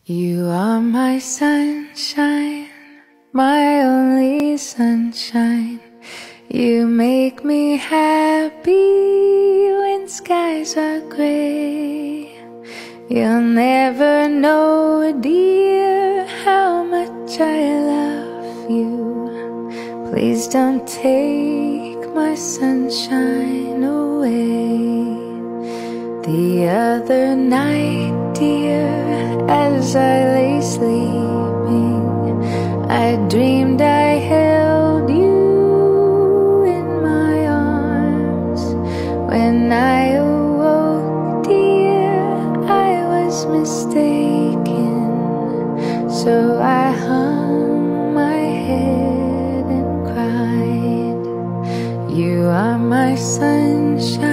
You are my sunshine, my only sunshine. You make me happy when skies are gray. You'll never know, dear, how much I love you. Please don't take my sunshine away. The other night, dear, as I lay sleeping, I dreamed I held you in my arms. When I awoke, dear, I was mistaken. So I hung my head and cried. You are my sunshine,